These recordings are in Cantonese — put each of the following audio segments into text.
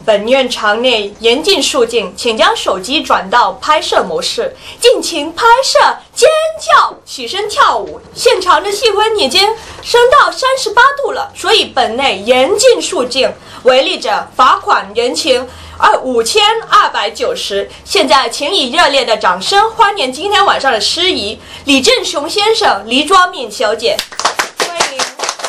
本院场内严禁肃静，请将手机转到拍摄模式，尽情拍摄、尖叫、起身跳舞。现场的气温已经升到38度了，所以本内严禁肃静，违例者罚款人情5290。现在，请以热烈的掌声欢迎今天晚上的司仪李正雄先生、黎庄敏小姐，欢迎。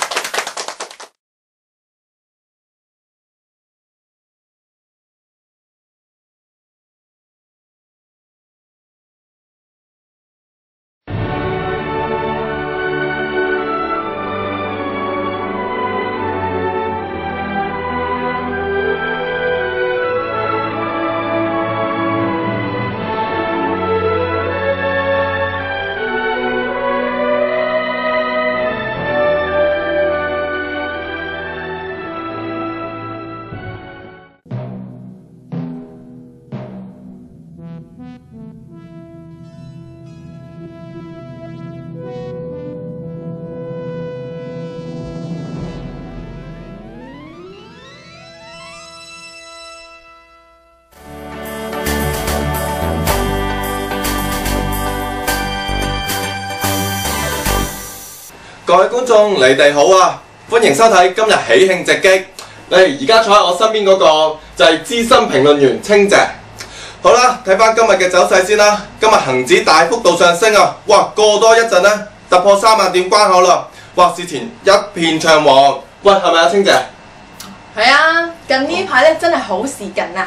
各位觀眾，你哋好啊！歡迎收睇今日喜慶直擊。而家坐喺我身邊嗰個就係資深評論員清姐。好啦，睇翻今日嘅走勢先啦。今日恒指大幅度上升啊！哇，過多一陣呢，突破3萬點關口啦！哇，市前一片暢旺。喂，係咪啊，清姐？ 係啊，近呢排咧真係好事近啊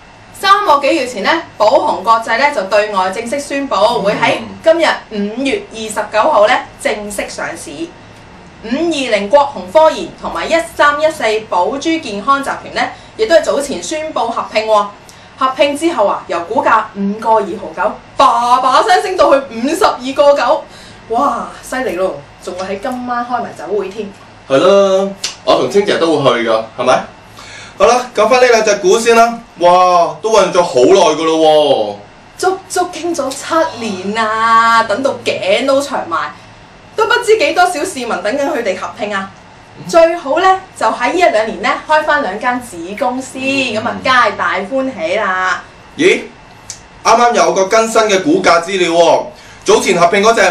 ！3個幾月前咧，寶鴻國際咧就對外正式宣布會喺今日5月29號咧正式上市。520國鴻科研同埋1314寶珠健康集團咧，亦都係早前宣布合併喎。合併之後啊，由股價5個2毫9，叭聲升到去52個9，哇，犀利咯！仲會喺今晚開埋酒會添。 係啦，我同清姐都會去㗎，係咪？好啦，講翻呢兩隻股先啦。哇，都運咗好耐噶咯喎， 足足傾咗7年啊，等到頸都長埋，都不知幾多小市民等緊佢哋合併啊！最好呢，就喺呢1-2年呢開翻2間子公司，咁啊皆大歡喜啦！ 咦，啱啱有個更新嘅股價資料喎，早前合併嗰隻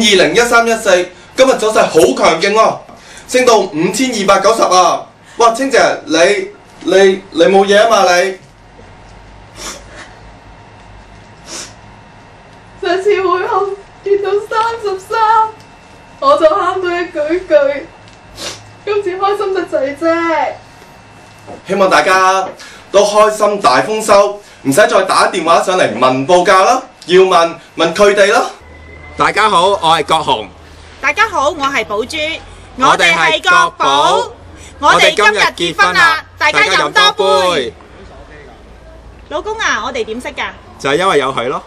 5201314，今日走勢好強勁喎，升到5290啊！哇，清姐你冇嘢啊嘛你？ 上次會後見到33，我就喊到一句，今次開心得滯啫。 希望大家都開心大豐收，唔使再打電話上嚟問報價啦，要問佢哋啦。 大家好，我係國雄。 大家好，我係寶珠。 我哋係國寶。我哋今日結婚啦，大家飲多杯。 老公啊，我哋點識㗎？ 就係因為有佢咯。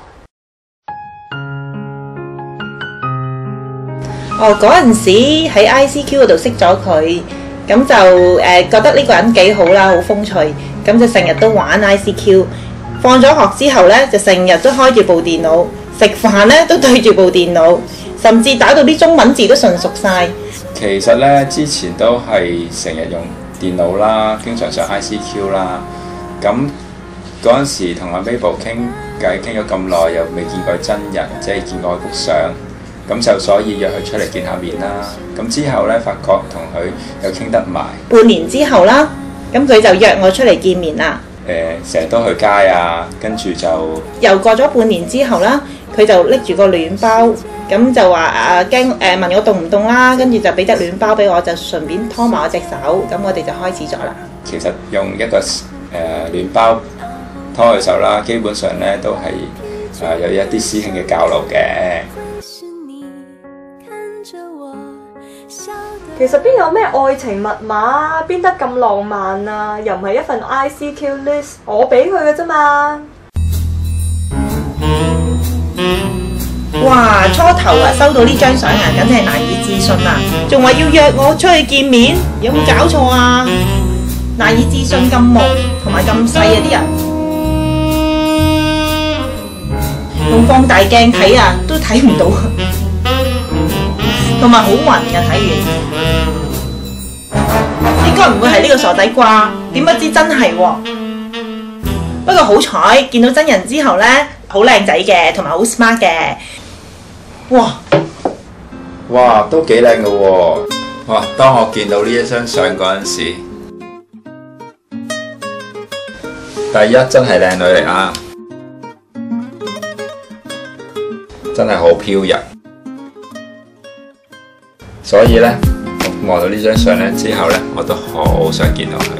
嗰陣時喺 ICQ 嗰度識咗佢，咁就覺得呢個人幾好啦，好風趣，咁就成日都玩 ICQ。放咗學之後呢，就成日都開住部電腦，食飯呢都對住部電腦，甚至打到啲中文字都純熟晒。 其實咧，之前都係成日用電腦啦，經常上 ICQ 啦。咁嗰陣時同阿 Mabel 傾偈傾咗咁耐，又未見過真人，即係見過佢幅相。咁就所以約佢出嚟見下面啦。咁之後咧，發覺同佢又傾得埋。 半年之後啦，咁佢就約我出嚟見面啦。 成日都去街啊，跟住就又過咗半年之後啦，佢就拎住個暖包。咁就話驚問我凍唔凍啦，跟住就俾隻暖包俾我，就順便拖埋我隻手，咁我哋就開始咗啦。 其實用一個暖包拖佢手啦，基本上咧都係有一啲師兄嘅交流嘅。 其實邊有咩愛情密碼，邊得咁浪漫啊？又唔係一份 ICQ list， 我俾佢嘅啫嘛。 哇！初頭收到呢張相簡直係難以置信啊！仲話要約我出去見面，有冇搞錯啊？難以置信咁木同埋咁細啲人，用放大鏡睇都睇唔到，同埋好暈㗎睇完。應該唔會係呢個傻仔啩？點不知真係喎！ 不過好彩見到真人之後呢，好靚仔嘅，同埋好 smart 嘅。 哇，都幾靚嘅喎！哇，當我見到呢一張相嗰陣時，第一真係靚女嚟啊！真係好飄逸，所以呢，我望到呢張相呢之後呢，我都好想見到佢。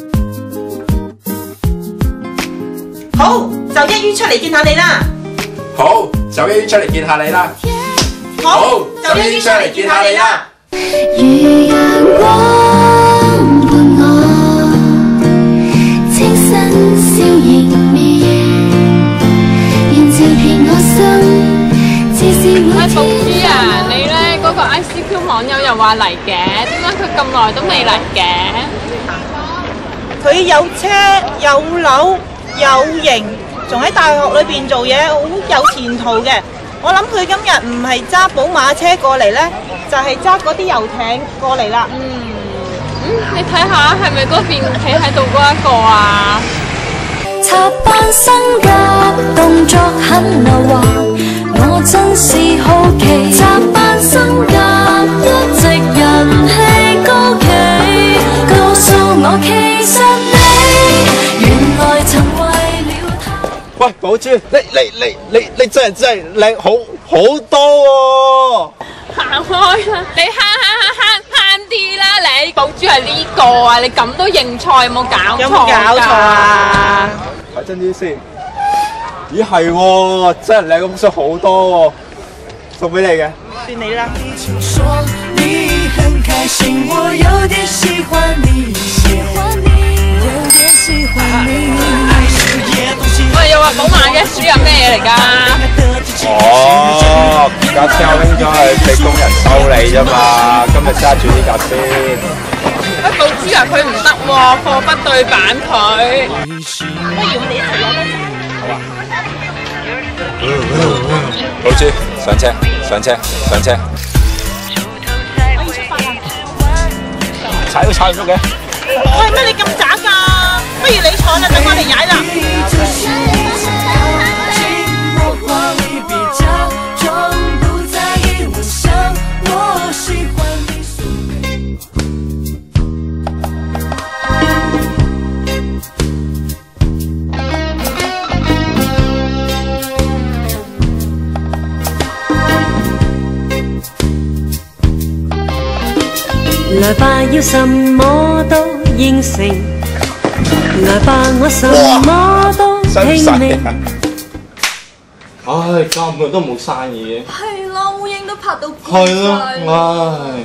好，就1於出嚟見下你啦。 好，就1於出嚟見下你啦。 好，就1於出嚟見下你啦。 如陽光伴我，清新笑迎面，仍照遍我心。 喂，寶珠啊，你呢嗰個 ICQ 網友又話嚟嘅，點解佢咁耐都未嚟嘅？ 佢有車有樓有型，仲喺大學裏邊做嘢，好有前途嘅。我諗佢今日唔係揸寶馬車過嚟呢，就係揸嗰啲遊艇過嚟啦。 你睇下係咪嗰邊企喺度嗰一個啊？ 插班生嘅動作很流滑，我真是好奇。插班生嘅一直人氣高企，告訴我其實你原來曾為了他。 喂，寶珠，你真係靚好多喎！ 行開啦！你慳啲啦！你寶珠係呢個啊！你咁都認錯，有冇搞錯？ 有冇搞錯啊？ 睇真啲先。咦係喎，真係靚咁相好多喎，送俾你嘅。 算你啦。 喂，又話寶馬嘅輸入咩嘢嚟㗎？ 哦，架車我拎咗去俾工人修理啫嘛，今日揸住呢架先。 喂，寶珠啊，佢唔得喎，貨不對版佢。 不如我哋一齊攞多寶珠，上車，上車，上車。 我要出發啦！ 踩都踩唔喐嘅。 喂，乜你咁渣㗎？不如你坐啦，等我嚟踩啦。 來吧，要什麼都應承。來吧，我什麼都拼命。 唉，咁耐都冇生意嘅。 係咯，烏蠅都拍到攰係咯， 晒。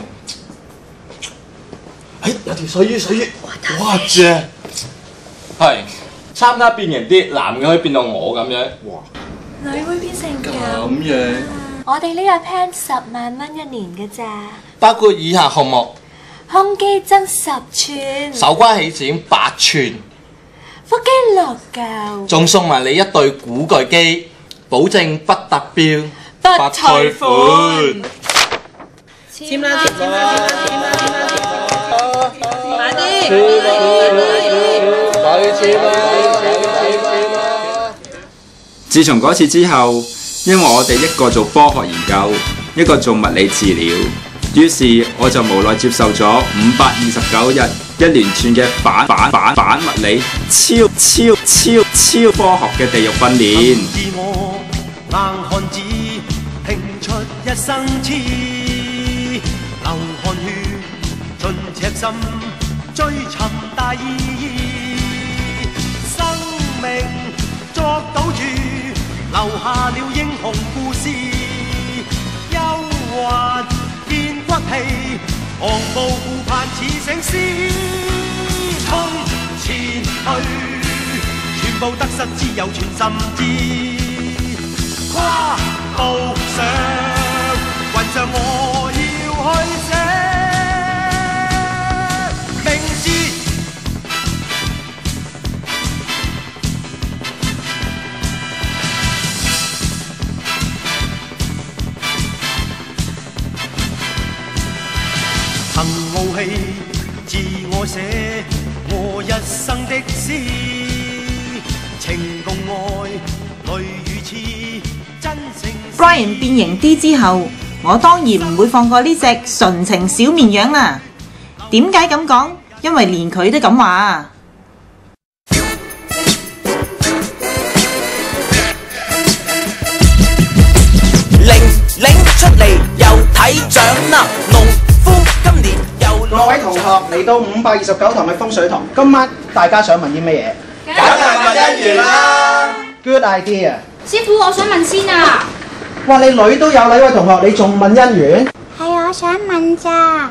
唉，有條水魚，哇正！係參加變形啲，男嘅可以變到我咁樣。哇！ 女會變成咁樣。 我哋呢個 plan 10萬蚊一年嘅咋， 包括以下項目： 胸肌增10寸， 手瓜起剪8寸， 腹肌6嚿， 仲送埋你一對古巨基，保證不達標不退款。 簽啦，簽啦，簽啦，簽啦， 快啲！ 自從嗰次之後，因為我哋一個做科學研究，一個做物理治療，於是我就無奈接受咗529日一連串嘅反物理超科學嘅地獄訓練。 硬漢子拼出一生痴，流汗血盡赤心追尋大義，生命作賭注，留下了英雄故事，憂患變骨氣，昂步顧盼似醒獅，衝前去，全部得失只有全心知。跨步上雲上，我要去寫名字。曾傲氣，自我寫我一生的詩。 情共愛，淚與刺，真誠。 Brian 變形啲之後，我當然唔會放過呢隻純情小綿羊啦。點解咁講？因為連佢都咁話啊！ 拎出嚟又睇獎啦！農夫今年又各位同學嚟到529堂嘅風水堂，今晚大家想問啲咩嘢？ 梗係問姻緣啦 ！Good idea！ 師傅，我想問先啊！ 哇，你女都有禮喎，同學，你仲問姻緣？ 係我想問咋。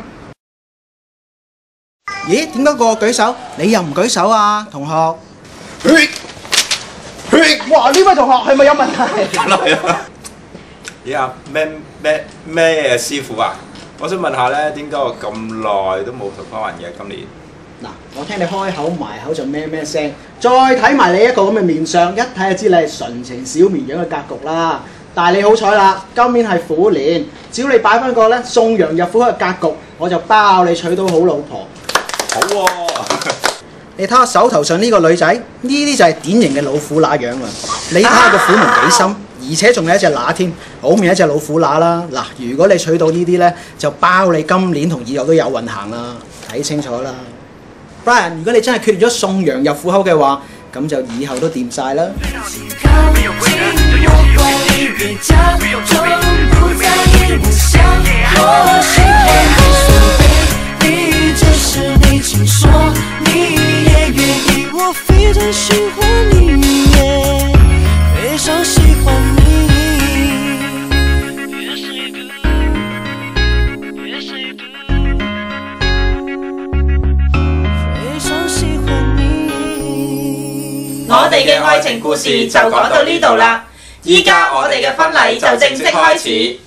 咦？點解個個舉手，你又唔舉手啊，同學？哇！呢位同學係咪有問題？ 咦啊，咩師傅啊？我想問下咧，點解我咁耐都冇桃花運嘅今年？ 嗱，我聽你開口埋口就咩聲，再睇埋你一個咁嘅面相，一睇就知你係純情小綿羊嘅格局啦。但係你好彩啦，今年係虎年，只要你擺翻個咧送羊入虎嘅格局，我就包你娶到好老婆。 好喎！ 你睇下手頭上呢個女仔，呢啲就係典型嘅老虎乸樣啦。你睇下個虎門幾深，而且仲有一隻乸添，好明一隻老虎乸啦。嗱，如果你娶到呢啲呢，就包你今年同以後都有運行啦。睇清楚啦 ，Brian， 如果你真係決定咗送羊入虎口嘅話，咁就以後都掂晒啦。 我非常喜欢你，非常喜欢你。非常喜歡你。 我哋嘅愛情故事就講到呢度啦，依家我哋嘅婚禮就正式開始。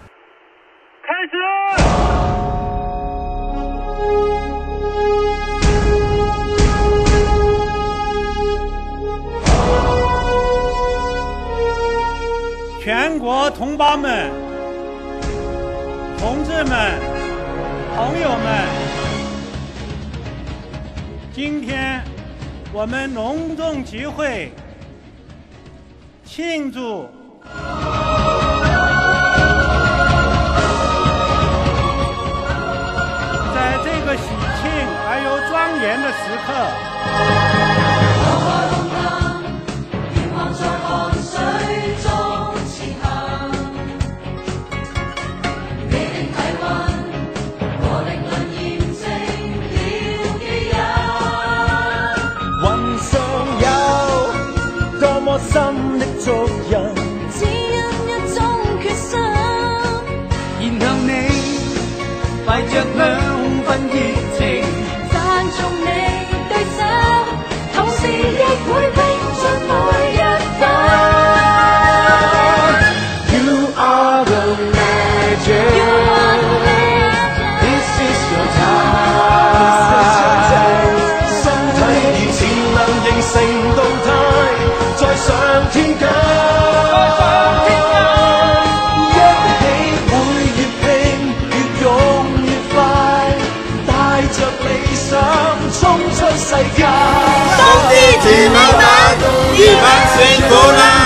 全国同胞们、同志们、朋友们，今天我们隆重集会，庆祝在这个喜庆而又庄严的时刻。 心的足印，只因一種決心。然後你懷着兩份熱情，讚頌你對手，同時亦會拼盡每一分。You are the legend. This is your time. 身體如前能形成動態。再上天界，一起會越拼越勇越快，帶着理想衝出世界。 冬之前老闆，依份辛苦啦。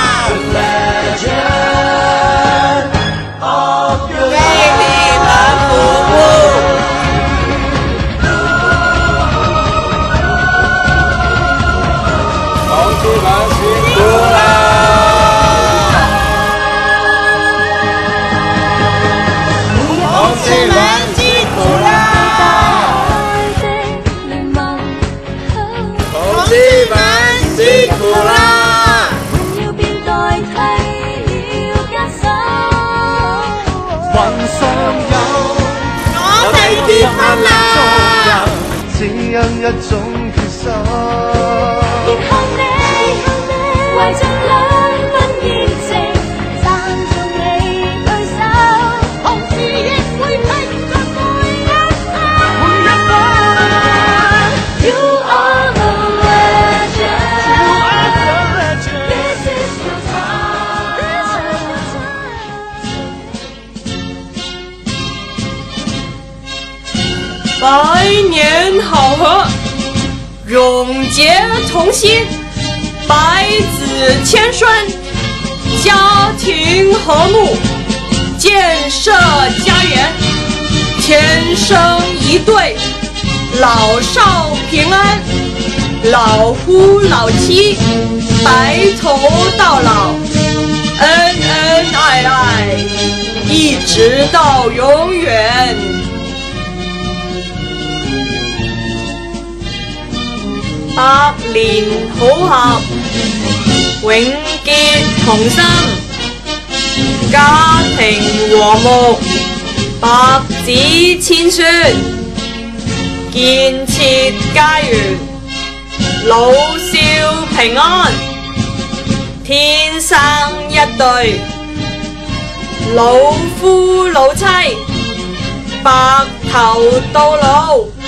只因一種決心，然後你懷着兩份熱情，讚頌你對手，同時亦會拼盡每一分。You are the legend. This is your time. 百年好合，永结同心， 百子千孙，家庭和睦，建设家园，天生一对，老少平安，老夫老妻，白头到老，恩恩爱爱，一直到永远。百年好合，永結同心，家庭和睦，百子千孫，建設家園，老少平安，天生一對，老夫老妻，白頭到老。